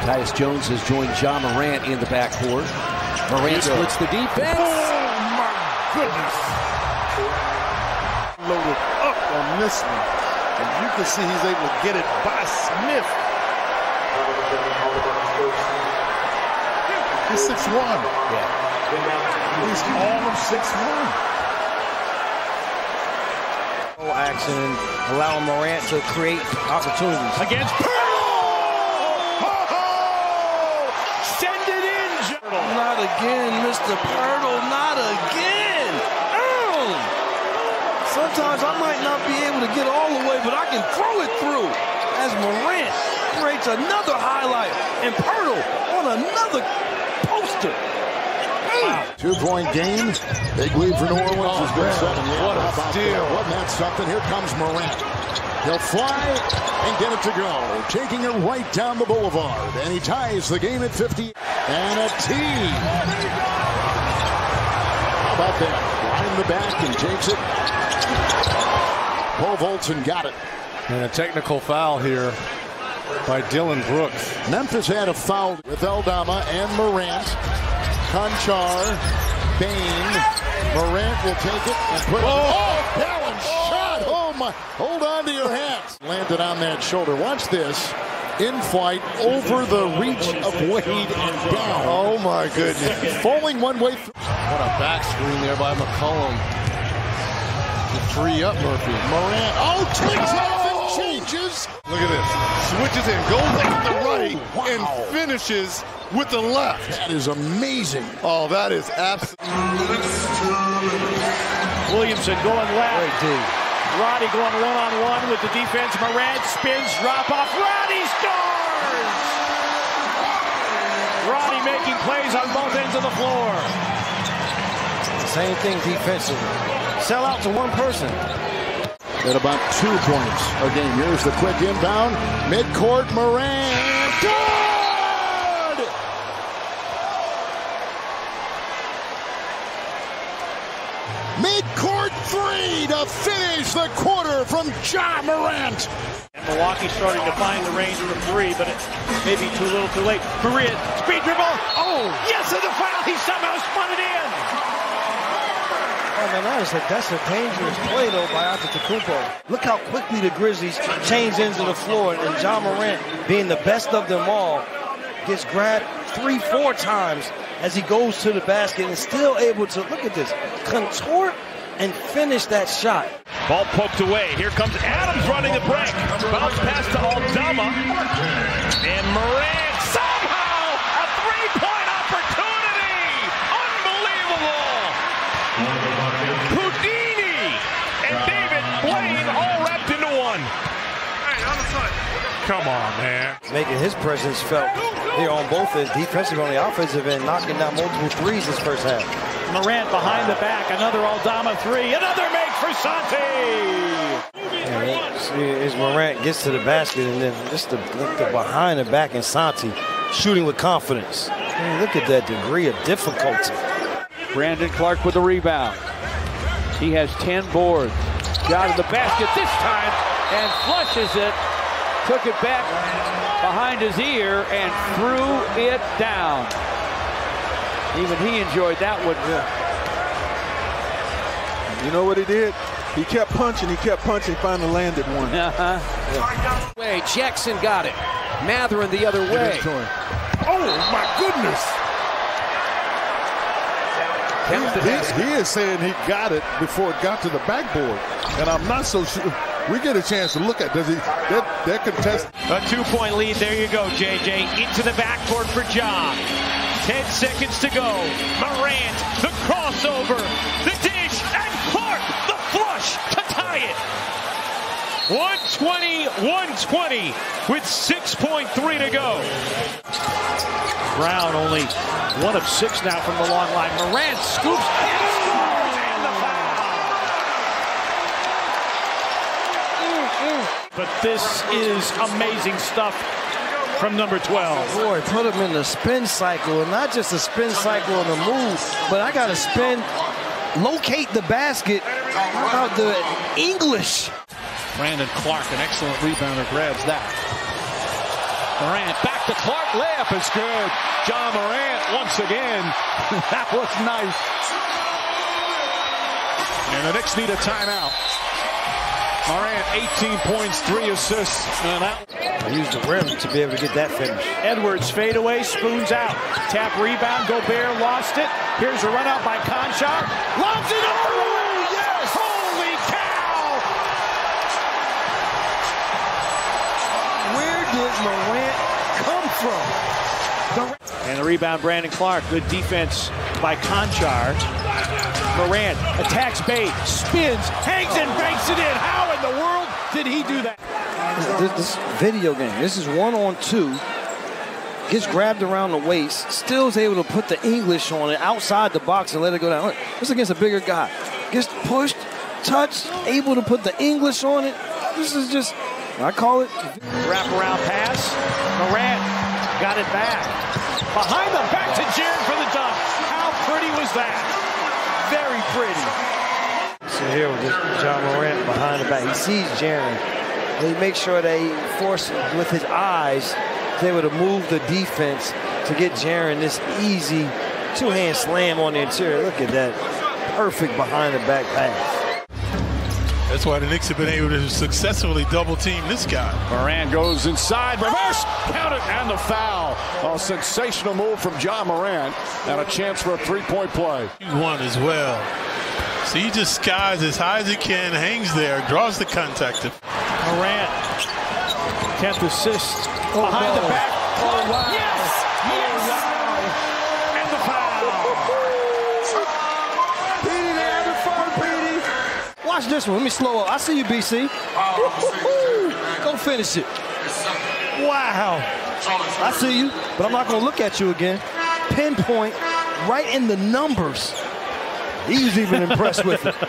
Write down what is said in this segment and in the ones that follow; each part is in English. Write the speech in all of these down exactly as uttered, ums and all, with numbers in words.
Tyus Jones has joined Ja Morant in the backcourt. Morant splits the defense. Oh, my goodness. Loaded up on this one. And you can see he's able to get it by Smith. He's six one. Yeah. He's all of six one. Action and allowing Morant to create opportunities. Against Pirtle! Oh, send it in, Pirtle. Not again, Mister Pirtle, not again. Oh. Sometimes I might not be able to get all the way, but I can throw it through. As Morant creates another highlight, and Pirtle on another poster. Wow. Two-point game. Big lead for New Orleans. Oh, has been seven. Yeah, what a steal. Wasn't that something? Here comes Morant. He'll fly and get it to go. Taking it right down the boulevard. And he ties the game at fifty. And a tee. How about that? Behind the back and takes it. Paul Volson got it. And a technical foul here by Dylan Brooks. Memphis had a foul with Aldama and Morant. Conchar, Bain, Morant will take it and put it. Oh, balanced shot! Oh my! Hold on to your hats. Landed on that shoulder. Watch this. In flight, over the reach of Wade and down. Oh my goodness! Falling one way. Through. What a back screen there by McCollum. To free up Murphy. Morant. Oh, takes off and changes. Look at this. Switches in, goes out the right, wow. and finishes with the left. That is amazing. Oh, that is absolutely. Williamson going left. Roddy going one-on-one with the defense. Morant spins, drop off. Roddy scores! Roddy making plays on both ends of the floor. Same thing defensively. Sell out to one person. At about two points a game. Here's the quick inbound. Midcourt, Morant. Good! Midcourt three to finish the quarter from Ja Morant. And Milwaukee starting to find the range for three, but it may be too little too late. Korea, speed dribble. Oh, yes, and the foul. He somehow spun it in. Oh, man, that is a, that's a dangerous play, though, by Antetokounmpo. Look how quickly the Grizzlies change ends of the floor, and Ja Morant, being the best of them all, gets grabbed three, four times as he goes to the basket and still able to, look at this, contort and finish that shot. Ball poked away. Here comes Adams running the break. Bounce pass to Aldama. And Morant somehow a three-point opportunity. Unbelievable. Houdini and David Blaine all wrapped into one. Hey, on the side. Come on, man. Making his presence felt here on both ends, defensive on the offensive end, knocking down multiple threes this first half. Morant behind the back, another Aldama three, another make for Santi. As Morant gets to the basket, and then just the, the behind the back and Santi shooting with confidence. Man, look at that degree of difficulty. Brandon Clark with the rebound. He has ten boards. Got to the basket this time and flushes it. Took it back behind his ear and threw it down. Even he enjoyed that one. You know what he did? He kept punching, he kept punching, finally landed one. Uh-huh. Yeah. Way, Jackson got it. Matherin the other way. Oh, my goodness. He, he, he is saying he got it before it got to the backboard. And I'm not so sure. We get a chance to look at does he that that contest. A two-point lead. There you go, J J. Into the backcourt for Ja. Ten seconds to go. Morant, the crossover, the dish, and Clark, the flush to tie it. one twenty, one twenty with six point three to go. Brown only one of six now from the long line. Morant scoops and scores, and the foul. But this is amazing stuff from number twelve. Boy, put him in the spin cycle, and not just a spin cycle and a move, but I got to spin, locate the basket. How about the English? Brandon Clark, an excellent rebounder, grabs that. Morant back to Clark. Layup is good. John Morant once again. That was nice. And the Knicks need a timeout. Morant, eighteen points, three assists, and out. Use the rim to be able to get that finish. Edwards fade away, spoons out. Tap rebound, Gobert lost it. Here's a run out by Conchar. Lobs it over. Yes! Holy cow! Where did Morant come from? The And the rebound, Brandon Clark. Good defense by Conchar. Morant attacks Bate, spins, hangs and banks it in. How in the world did he do that? This, this video game, this is one on two. Gets grabbed around the waist, still is able to put the English on it outside the box and let it go down. Look, this is against a bigger guy. Gets pushed, touched, able to put the English on it. This is just, I call it. Wraparound pass. Morant got it back. Behind them, back to Jaren for the dunk. How pretty was that? Very pretty. So here with this John Morant behind the back. He sees Jaren. He makes sure they force him with his eyes to be able to move the defense to get Jaren this easy two-hand slam on the interior. Look at that. Perfect behind the back pass. That's why the Knicks have been able to successfully double team this guy. Morant goes inside, reverse, count it, and the foul. A sensational move from John Morant, and a chance for a three-point play. One as well. So he just skies as high as he can, hangs there, draws the contact. Morant, tenth assist, oh, behind no. the back. Oh, wow. Yes! Yes! Oh, wow. And the foul. Watch this one. Let me slow up. I see you, B C. Go finish it. Wow. I see you, but I'm not going to look at you again. Pinpoint right in the numbers. He was even impressed with it.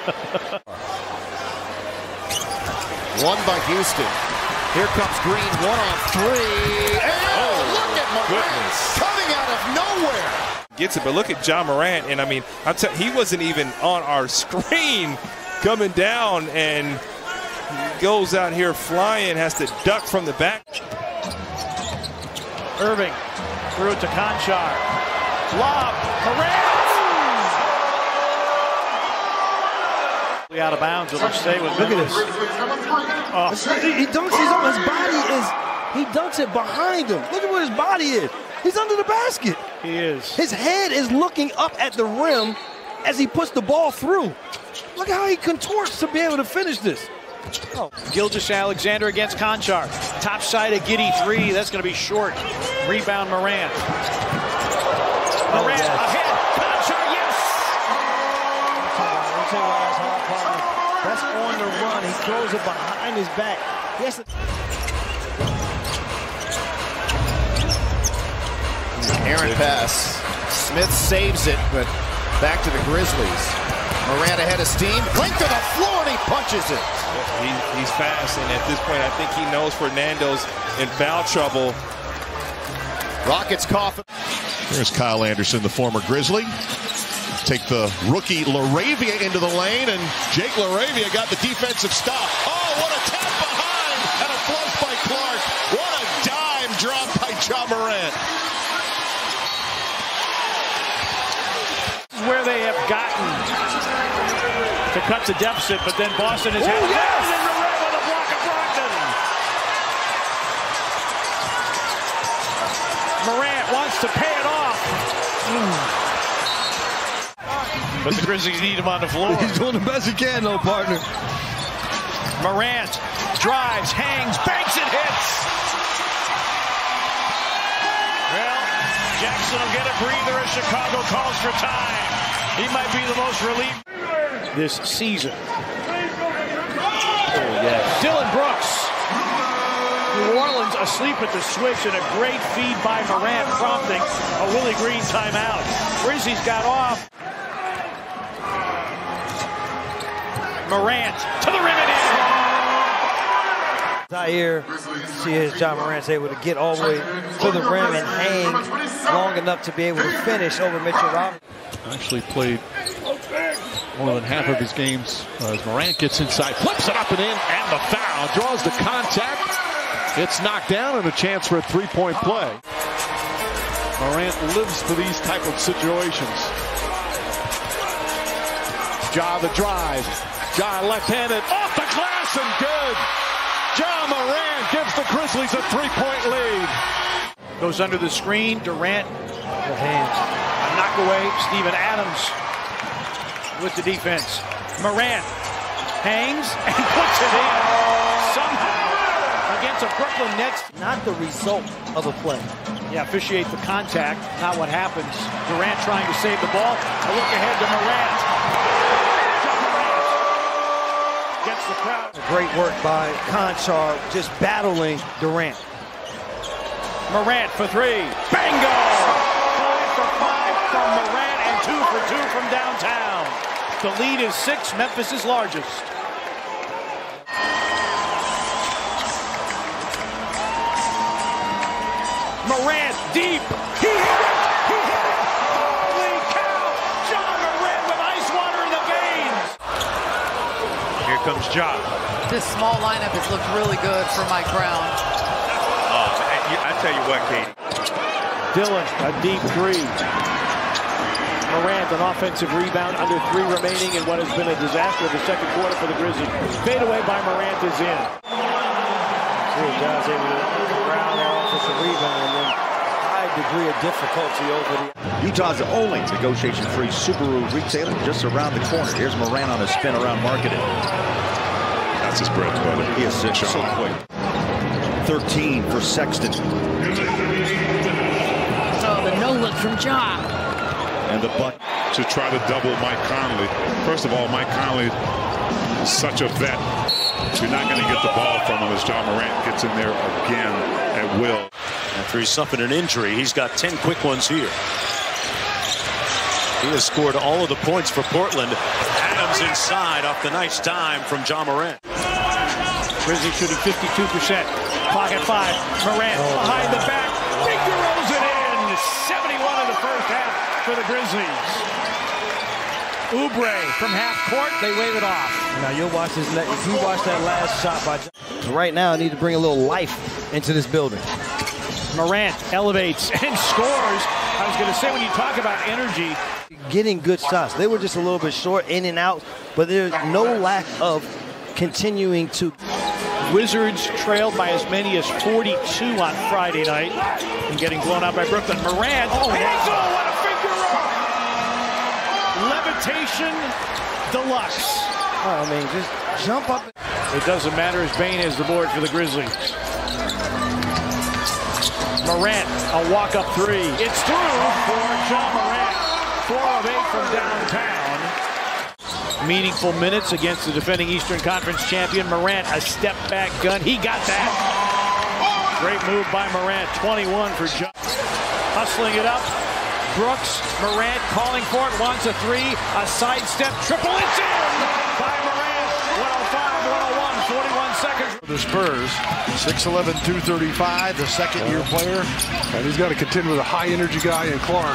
One by Houston. Here comes Green, one on three. And oh, look at Morant coming out of nowhere. Gets it, but look at John Morant, and I mean, I'm t- he wasn't even on our screen coming down, and he goes out here flying, has to duck from the back. Irving threw it to Conchar. Lob, Morant! Out of bounds, it'll stay with Look at this. Oh. He, he dunks his own. His body is, he dunks it behind him. Look at where his body is. He's under the basket. He is. His head is looking up at the rim as he puts the ball through. Look how he contorts to be able to finish this. Oh. Gilgeous-Alexander against Conchar. Top side of Giddy three. That's going to be short. Rebound Morant. Oh, Morant yes. ahead. Conchar, yes! I'll tell you why that's hard, partner. That's on the run. He throws it behind his back. Yes. Aaron pass. Smith saves it, but back to the Grizzlies. Morant ahead of steam. Length to the floor, and he punches it. He, he's fast, and at this point, I think he knows Fernando's in foul trouble. Rockets cough. There's Kyle Anderson, the former Grizzly. Take the rookie LaRavia into the lane, and Jake LaRavia got the defensive stop. Oh, what a tap behind, and a flush by Clark. What a dime drop by John Morant. This is where they have gotten to cut the deficit, but then Boston has had oh, yes! in the rim on the block of Brogdon. Morant wants to pay it off. Mm. But the Grizzlies need him on the floor. He's doing the best he can, though, partner. Morant drives, hangs, banks, and hits. Well, Jackson will get a breather as Chicago calls for time. He might be the most relieved this season. Oh, yes. Dylan Brooks. New Orleans asleep at the switch, and a great feed by Morant, prompting a Willie Green timeout. Grizzlies got off. Morant to the rim and in. Zaire, see as John Morant's able to get all the way to the rim and hang long enough to be able to finish over Mitchell Robinson. Actually played more than half of his games uh, as Morant gets inside, flips it up and in, and the foul, draws the contact. It's knocked down and a chance for a three-point play. Morant lives for these type of situations. Ja the drive. Ja left-handed off the glass and good. Ja Morant gives the Grizzlies a three-point lead. Goes under the screen. Durant. Good hands. A knock away. Steven Adams with the defense. Morant hangs and puts it in somehow against a Brooklyn Nets. Not the result of a play. Yeah, officiate the contact, not what happens. Durant trying to save the ball. A look ahead to Morant. Durant gets the crowd. Great work by Conchar, just battling Durant. Morant for three. Bingo! Five for five from Morant and two for two from downtown. The lead is six, Memphis' largest. Morant deep. He hit it. He hit it. Holy cow. Ja Morant with ice water in the veins. Here comes Ja. This small lineup has looked really good for Mike Brown. Oh, I tell you what, Katie. Dillon, a deep three. Morant, an offensive rebound, under three remaining in what has been a disaster of the second quarter for the Grizzlies. Fade away by Morant is in. See, John's able to ground their offensive rebound and then high degree of difficulty over the... Utah's only negotiation-free Subaru retailer just around the corner. Here's Morant on a spin around marketing. That's his bread and butter. He is so, so quick. thirteen for Sexton. Oh, the no look from Ja. And the buck. To try to double Mike Conley. First of all, Mike Conley is such a vet. You're not going to get the ball from him as Ja Morant gets in there again at will. After he suffered an injury, he's got ten quick ones here. He has scored all of the points for Portland. Adams inside off the nice dime from Ja Morant. Grizzlies shooting fifty-two percent. Clock at five. Morant oh, behind the back. Fingers it in. seventy-one in the first half for the Grizzlies. Oubre from half court. They wave it off. Now you'll watch this. If you watch that last shot by Ja, right now, I need to bring a little life into this building. Morant elevates and scores. I was going to say, when you talk about energy, getting good shots. They were just a little bit short, in and out, but there's no lack of continuing to. Wizards trailed by as many as forty-two on Friday night and getting blown out by Brooklyn. Morant, oh, wow. What a finger roll! Levitation deluxe. Oh, I mean, just jump up. It doesn't matter as Bane has the board for the Grizzlies. Morant, a walk-up three. It's through for Ja Morant. Four of eight from downtown. Meaningful minutes against the defending Eastern Conference champion. Morant, a step-back gun. He got that. Great move by Morant. twenty-one for Ja. Hustling it up. Brooks, Morant calling for it. Wants a three. A sidestep triple. It's in by Morant. one oh five one oh one. forty-one seconds. The Spurs, six eleven, two thirty-five, the second-year player. And he's got to contend with a high-energy guy in Clark.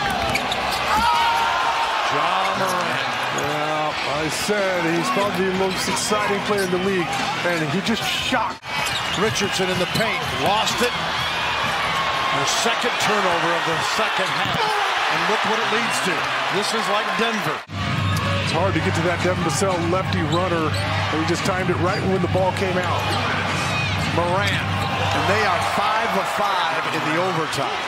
Ja Morant. Yeah, I said he's probably the most exciting player in the league, and he just shocked. Richardson in the paint, lost it. The second turnover of the second half, and look what it leads to. This is like Denver. It's hard to get to that Devin Vassell lefty runner, and he just timed it right when the ball came out. Morant, and they are five of five in the overtime.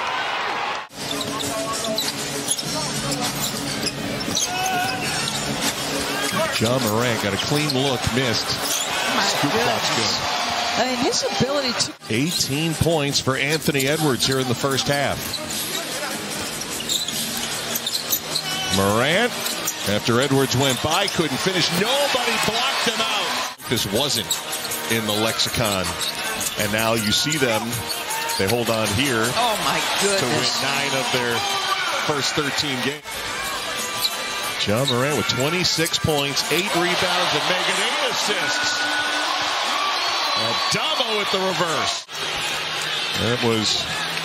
Ja Morant got a clean look, missed. Scoop shot's good. I mean, his ability to... eighteen points for Anthony Edwards here in the first half. Morant, after Edwards went by, couldn't finish. Nobody blocked him out. This wasn't in the lexicon. And now you see them. They hold on here. Oh, my goodness. To win nine of their first thirteen games. Ja Morant with twenty-six points, eight rebounds, and making eight assists. Damo with the reverse. That was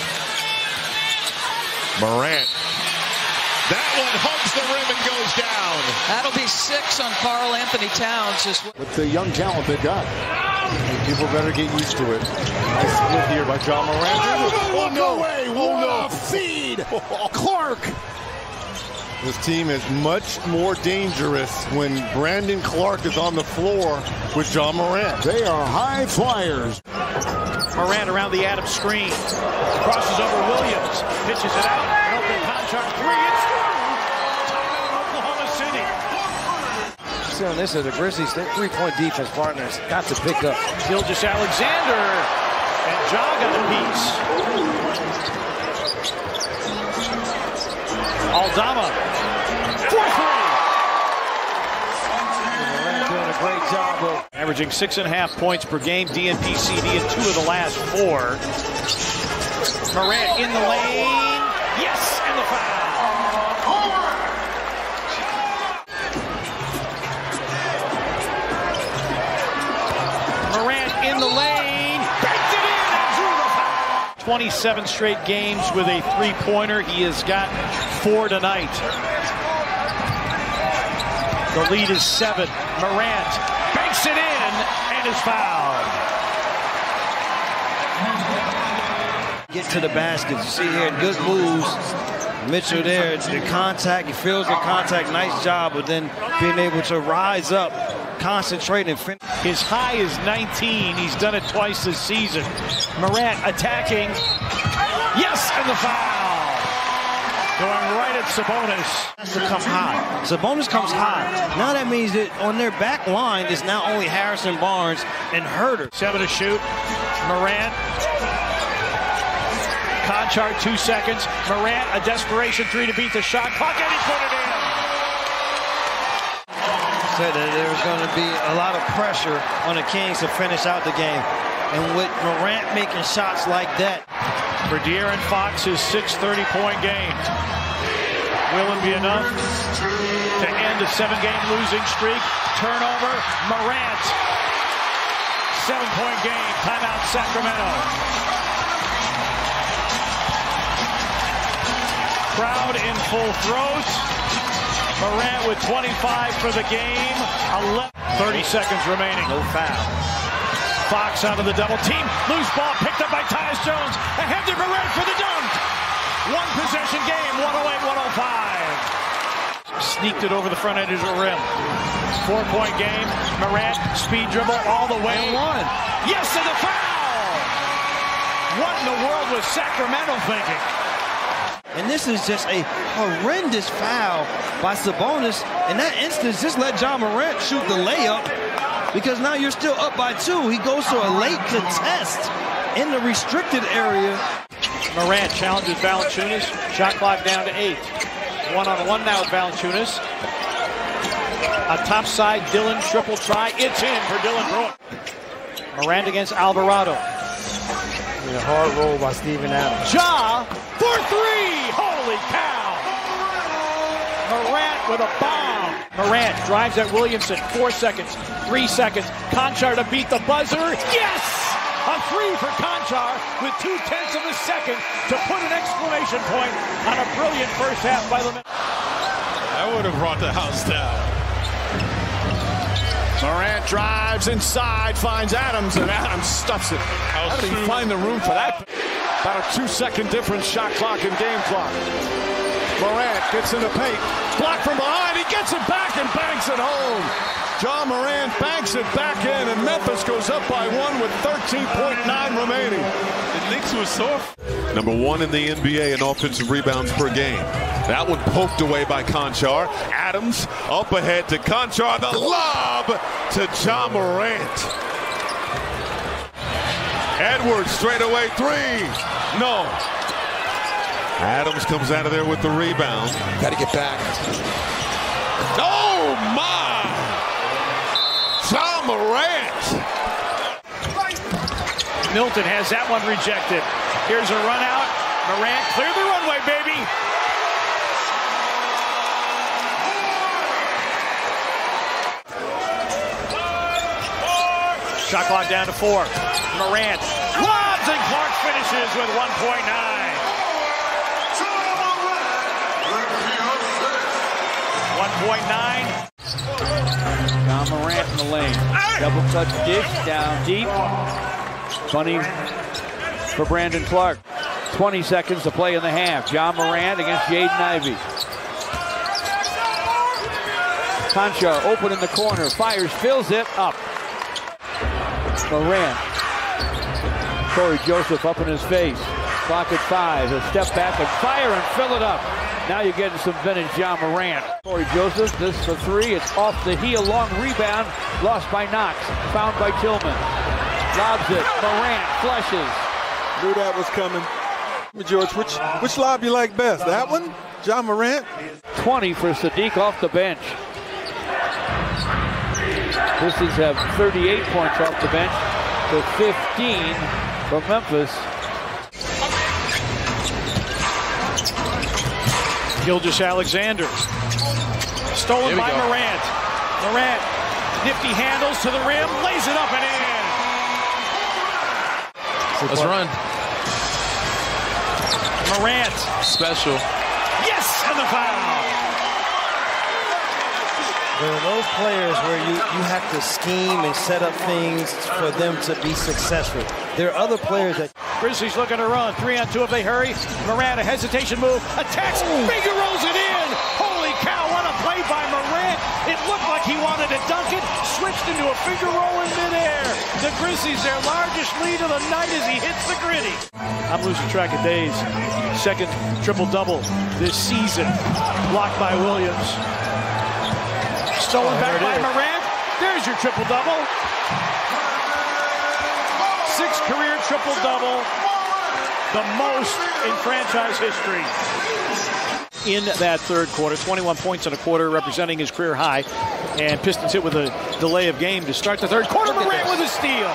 Morant. That one hugs the rim and goes down. That'll be six on Karl Anthony Towns. Just with the young talent they got. People better get used to it. Nice split here by John Morant. Oh, no way! Oh, no! Feed! Clark! This team is much more dangerous when Brandon Clark is on the floor with John Morant. They are high flyers. Morant around the Adams screen. Crosses over Williams. Pitches it out. An open contract three. It's through. Timeout Oklahoma City. See on this is the Grizzlies, their three-point defense partners got to pick up. Gilgeous Alexander. And Ja got a piece. Aldama. four three. Morant doing a great job of Averaging six and a half points per game. D N P C D in two of the last four. Morant in the lane. Yes, and the foul. Morant in the lane. Banked it in and drew the foul. twenty-seven straight games with a three-pointer. He has got four tonight. The lead is seven. Morant banks it in and is fouled. get to the basket. You see here, good moves. Mitchell there, the contact, he feels the contact, nice job, but then being able to rise up, concentrate and finish. His high is nineteen. He's done it twice this season. Morant attacking. Yes, and the foul. Going right at Sabonis. Has to come high. Sabonis comes high. Now that means that on their back line is now only Harrison Barnes and Herter. Seven to shoot. Morant. Conchart, two seconds. Morant, a desperation three to beat the shot clock, and he put it in. Said that there was going to be a lot of pressure on the Kings to finish out the game. And with Morant making shots like that. For De'Aaron Fox, his sixth thirty-point game. Will it be enough to end a seven-game losing streak? Turnover, Morant. Seven-point game, timeout Sacramento. Crowd in full throat. Morant with twenty-five for the game. eleven, thirty seconds remaining. No foul. Fox out of the double team. Loose ball picked up by Tyus Jones. Ahead to Morant for the dunk. One possession game, one oh eight one oh five. Sneaked it over the front edge of the rim. Four-point game. Morant, speed dribble all the way. And one. Yes, and the foul! What in the world was Sacramento thinking? And this is just a horrendous foul by Sabonis. In that instance, just let John Morant shoot the layup because now you're still up by two. He goes to a late contest in the restricted area. Morant challenges Valanciunas. Shot clock down to eight. One on one now with Valanciunas. A topside Dillon triple try. It's in for Dillon Brooks. Morant against Alvarado. A hard roll by Steven Adams. Ja for three! Holy cow! Morant with a bomb. Morant drives at Williamson. Four seconds. Three seconds. Conchar to beat the buzzer. Yes! A three for Conchar with two-tenths of a second to put an exclamation point on a brilliant first half by the... That would have brought the house down. Morant drives inside, finds Adams, and Adams stuffs it. How did he find the room for that? About a two-second difference, shot clock and game clock. Morant gets in the paint, blocked from behind, he gets it back and banks it home. John Morant banks it back in, and Memphis goes up by one with thirteen point nine remaining. The Knicks were so... Number one in the N B A in offensive rebounds per game. That one poked away by Conchar. Adams up ahead to Conchar. The lob to John Morant. Edwards straight away three. No. Adams comes out of there with the rebound. Got to get back. Oh, my. John Morant. Milton has that one rejected. Here's a run out. Morant, clear the runway, baby. Shot clock down to four. Morant lobs and Clark finishes with one point nine. one point nine. John Morant in the lane. Double Double touch dish down deep. Funny for Brandon Clark. twenty seconds to play in the half. John Morant against Jaden Ivey. Concha open in the corner. Fires, fills it up. Morant. Corey Joseph up in his face. Clock at five. A step back and fire and fill it up. Now you're getting some vintage John Morant. Corey Joseph, this for three. It's off the heel. Long rebound. Lost by Knox. Found by Tillman. Lobs it. Morant flushes. Knew that was coming. George, which which lob you like best? That one? John Morant? twenty for Sadiq off the bench. Pistons have thirty-eight points off the bench to fifteen for Memphis. Gilgeous-Alexander. Stolen by go. Morant. Morant, nifty handles to the rim, lays it up and in. Let's run. Morant. Special. Yes, and the foul. There are those players where you, you have to scheme and set up things for them to be successful. There are other players that... Grizzlies looking to run. Three on two if they hurry. Morant, a hesitation move. Attacks. Finger rolls it in. Holy cow, what a play by Morant. It looked like he wanted to dunk it. Switched into a finger roll in midair. The Grizzlies, their largest lead of the night as he hits the gritty. I'm losing track of days. Second triple-double this season. Blocked by Williams. Stolen oh, back by is. Morant. There's your triple-double. Six career triple-double. The most in franchise history. In that third quarter, twenty-one points in a quarter, representing his career high. And Pistons hit with a delay of game to start the third quarter. Morant with a steal.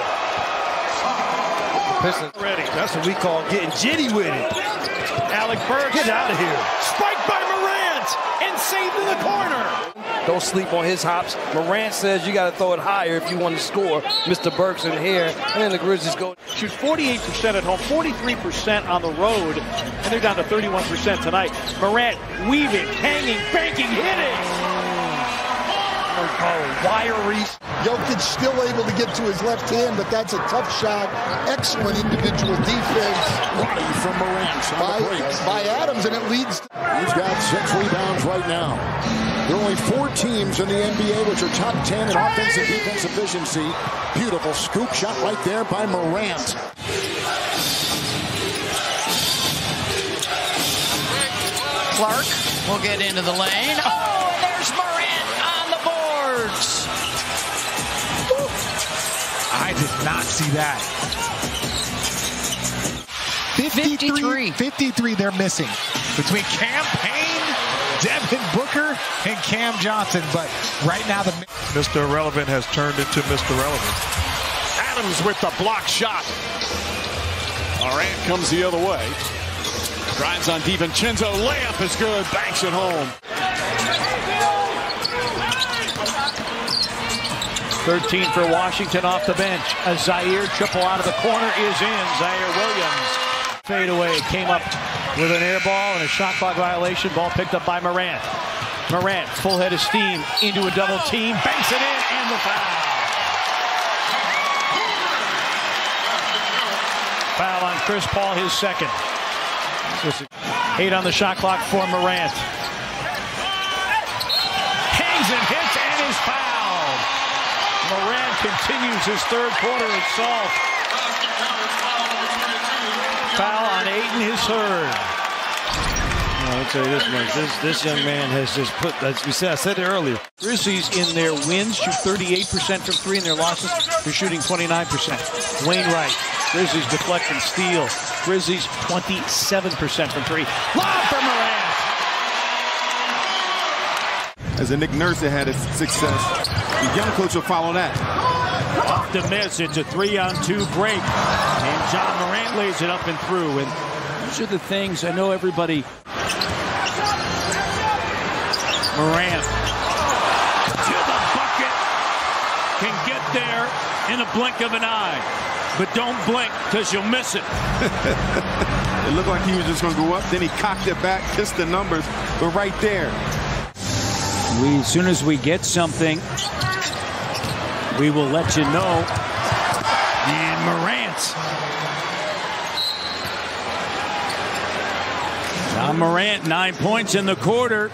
Pistons ready. That's what we call getting jitty with it. Alec Burks. Get out of here. Spiked by Morant and saved in the corner. Don't sleep on his hops. Morant says you got to throw it higher if you want to score. Mister Burks in here, and then the Grizzlies go. Shoot forty-eight percent at home, forty-three percent on the road, and they're down to thirty-one percent tonight. Morant weaving, hanging, banking, hitting. Oh, wiry. Jokic still able to get to his left hand, but that's a tough shot. Excellent individual defense. From Morant by, by Adams, and it leads. He's got six rebounds right now. There are only four teams in the N B A which are top ten in offensive defense efficiency. Beautiful scoop shot right there by Morant. Clark will get into the lane. Oh, there's Morant on the boards. I did not see that. fifty-three. fifty-three they're missing between Cam Payne, Devin Booker, and Cam Johnson. But right now, the Mister Irrelevant has turned into Mister Relevant. Adams with the block shot. Morant comes the other way. Drives on DiVincenzo. Layup is good. Banks it home. thirteen for Washington off the bench. A Zaire triple out of the corner is in. Zaire Williams. Fade away. Came up with an air ball and a shot clock violation. Ball picked up by Morant. Morant, full head of steam into a double team. Banks it in and the foul. Foul on Chris Paul, his second. Eight on the shot clock for Morant. Hangs and hits and is fouled. Morant continues his third quarter assault. Foul on Ayton, his third. I'll tell you this much. This, this young man has just put, as we said, I said it earlier. Grizzlies in their wins shoot thirty-eight percent from three. In their losses, they're shooting twenty-nine percent. Wainwright, Grizzlies deflect and steal. Grizzlies twenty-seven percent from three. Lob for Morant. As a Nick Nurse that had a success, the young coach will follow that. Off the miss, it's a three-on-two break. And John Morant lays it up and through. And those are the things I know everybody. Morant to the bucket. Can get there in a blink of an eye. But don't blink, because you'll miss it. It looked like he was just going to go up. Then he cocked it back, kissed the numbers. But right there. We, as soon as we get something, We will let you know. And Morant. Ja Morant, nine points in the quarter.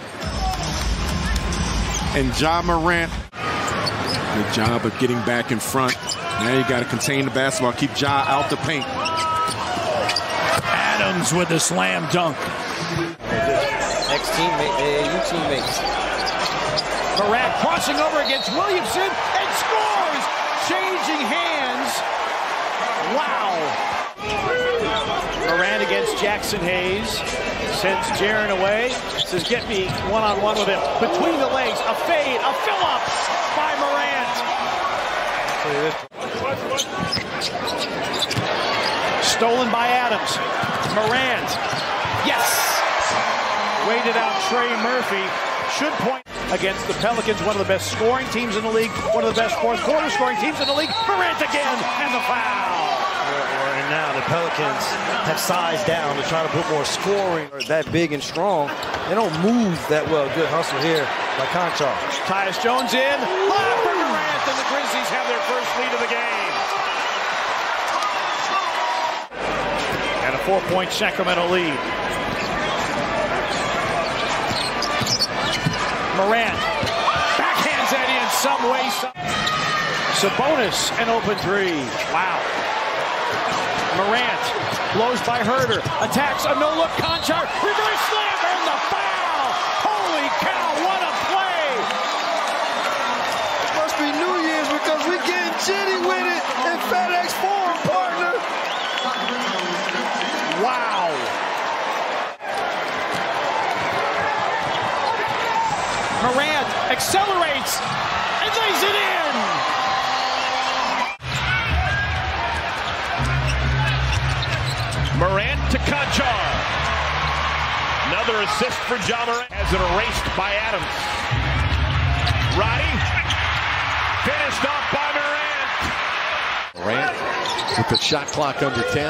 And Ja Morant, good job of getting back in front. Now you got to contain the basketball, keep Ja out the paint. Adams with the slam dunk. Ex-teammate, A A U teammates. Morant crossing over against Williamson and scores! Changing hands. Wow. Morant against Jackson Hayes. Sends Jaren away. Says, get me one-on-one with him. Between the legs, a fade, a fill-up by Morant. Stolen by Adams. Morant. Yes! Waited out Trey Murphy. Should point against the Pelicans, one of the best scoring teams in the league, one of the best fourth quarter scoring teams in the league. Morant again, and the foul. And now the Pelicans have sized down to try to put more scoring. That big and strong. They don't move that well. Good hustle here by Conchar. Tyus Jones in. Lob for Morant, and the Grizzlies have their first lead of the game. And a four-point Sacramento lead. Morant backhands that in some way. Sabonis, an open three. Wow. Morant blows by Herder. Attacks a no-look Conchar. Reverse slam and the foul. Holy cow, what a play. Must be New Year's because we getting jitty with it in FedEx Forum, partner. Wow. Morant accelerates and lays it in. Morant to Conchar. Another assist for Ja Morant. Has it erased by Adams. Roddy. Finished off by Morant. Morant with the shot clock under ten.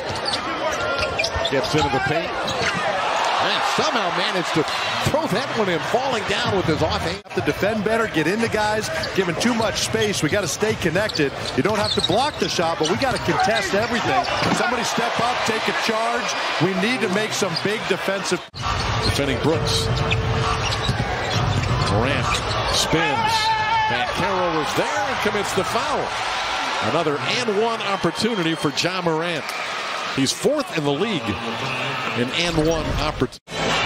Gets into the paint. And somehow managed to throw that one in, falling down with his offhand. Have to defend better, get into guys, given too much space. We got to stay connected. You don't have to block the shot, but we got to contest everything. Somebody step up, take a charge. We need to make some big defensive. Defending Brooks. Morant spins. Banchero is there and commits the foul. Another and one opportunity for Ja Morant. He's fourth in the league in and one opportunity.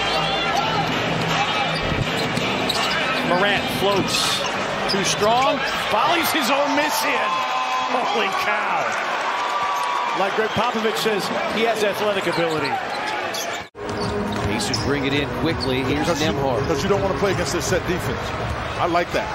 Morant floats. Too strong. Volleys his own miss in. Holy cow. Like Greg Popovich says, he has athletic ability. Pacers bring it in quickly. Here's Nembhard. Because you don't want to play against this set defense. I like that.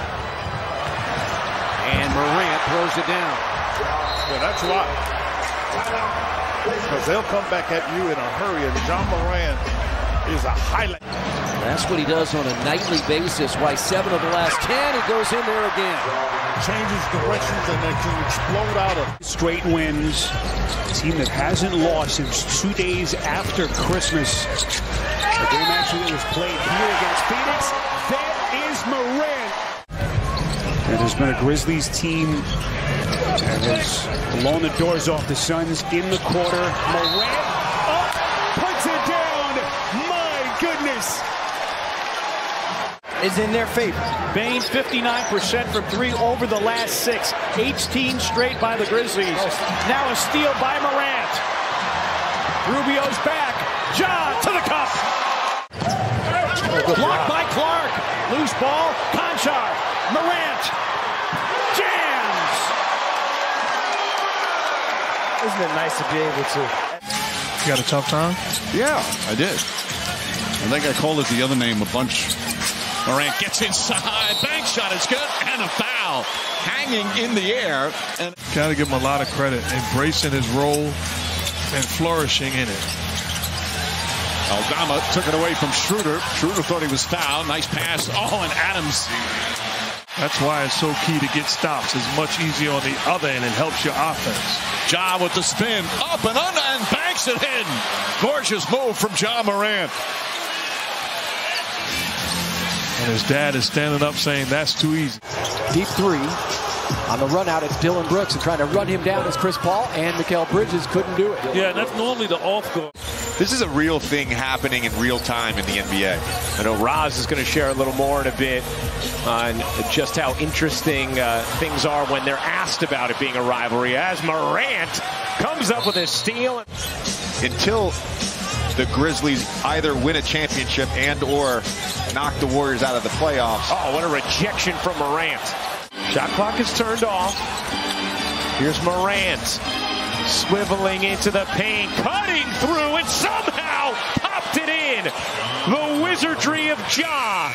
And Morant throws it down. Yeah, that's why. Because they'll come back at you in a hurry, and Ja Morant is a highlight. That's what he does on a nightly basis. Why seven of the last ten, he goes in there again. Changes directions, and they can explode out of straight wins. A team that hasn't lost since two days after Christmas. The game actually was played here against Phoenix. That is Morant. It has been a Grizzlies team that has blown the doors off the Suns in the quarter. Morant up, puts it down. My goodness. Is in their favor. Bane fifty-nine percent from three over the last six. eighteen straight by the Grizzlies. Now a steal by Morant. Rubio's back. Ja to the cup. Blocked by Clark. Loose ball. Conchar. Morant. Jams. Isn't it nice to be able to? You got a tough time? Yeah, I did. I think I called it the other name a bunch. Morant gets inside. Bank shot is good. And a foul. Hanging in the air. And got to give him a lot of credit. Embracing his role and flourishing in it. Aldama took it away from Schroeder. Schroeder thought he was fouled. Nice pass. Oh, and Adams. That's why it's so key to get stops. It's much easier on the other end. It helps your offense. Ja with the spin. Up and under and banks it in. Gorgeous move from Ja Morant. And his dad is standing up saying that's too easy. Deep three. On the run out, it's Dylan Brooks, and trying to run him down is Chris Paul, and Mikal Bridges couldn't do it. Yeah, that's normally the off guard. This is a real thing happening in real time in the N B A. I know Roz is going to share a little more in a bit on just how interesting uh, things are when they're asked about it being a rivalry, as Morant comes up with a steal. Until the Grizzlies either win a championship and or knock the Warriors out of the playoffs. Oh, what a rejection from Morant. Shot clock is turned off. Here's Morant swiveling into the paint, cutting through, and somehow popped it in. The wizardry of Ja.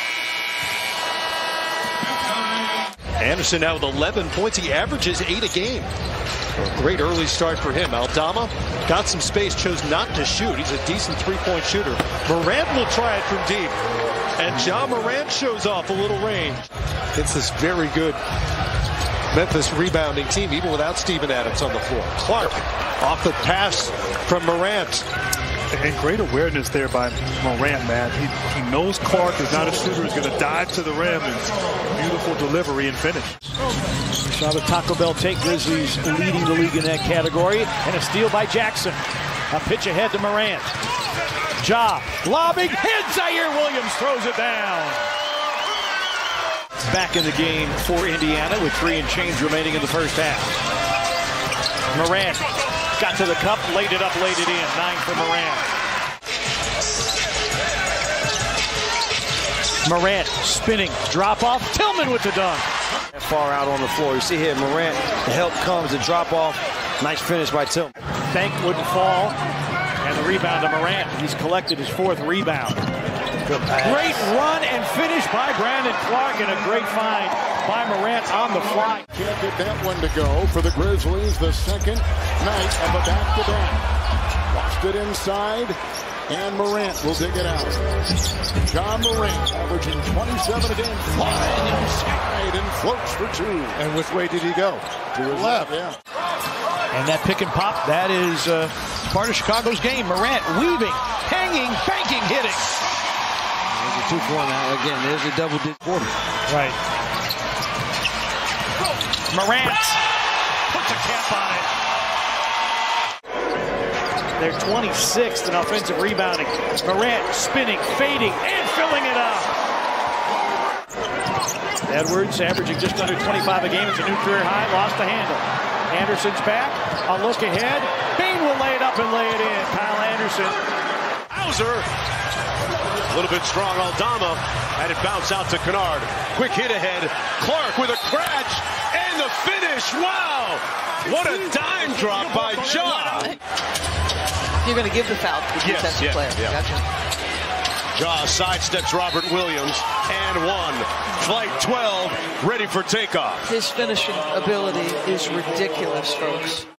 Anderson now with eleven points. He averages eight a game. A great early start for him. Aldama got some space, chose not to shoot. He's a decent three-point shooter. Morant will try it from deep. And Ja Morant shows off a little range. It's this very good Memphis rebounding team, even without Steven Adams on the floor. Clark off the pass from Morant. And great awareness there by Morant, man. He, he knows Clark is not a shooter. He's going to dive to the rim, and beautiful delivery and finish. Saw the Taco Bell take Grizzlies leading the league in that category, and a steal by Jackson. A pitch ahead to Morant. Ja lobbing, hit, Zaire Williams throws it down. Back in the game for Indiana with three and change remaining in the first half. Morant got to the cup, laid it up, laid it in. Nine for Morant. Morant spinning, drop off. Tillman with the dunk. Far out on the floor. You see here, Morant, the help comes, the drop off. Nice finish by Tillman. Bank wouldn't fall. And the rebound to Morant. He's collected his fourth rebound. Great run and finish by Brandon Clark, and a great find by Morant on the fly. Can't get that one to go for the Grizzlies. The second night of a back-to-back. Lost it inside, and Morant will dig it out. Ja Morant averaging twenty-seven a game, flying inside and floats for two. And which way did he go? To his left, yeah. And that pick and pop, that is uh, part of Chicago's game. Morant weaving, hanging, banking, hitting. There's a two four now. Again, there's a double-digit quarter. Right. Morant puts a cap on it. They're twenty-sixth in offensive rebounding. Morant spinning, fading, and filling it up. Edwards averaging just under twenty-five a game. It's a new career high. Lost the handle. Anderson's back. A look ahead. Bain will lay it up and lay it in. Kyle Anderson. Hauser. A little bit strong. Aldama had it bounce out to Kennard. Quick hit ahead. Clark with a crash and the finish. Wow. What a dime drop by Ja. You're going to give the foul to the yes, defensive yeah, player. Yeah. Gotcha. Ja sidesteps Robert Williams, and one. Flight twelve, ready for takeoff. His finishing ability is ridiculous, folks.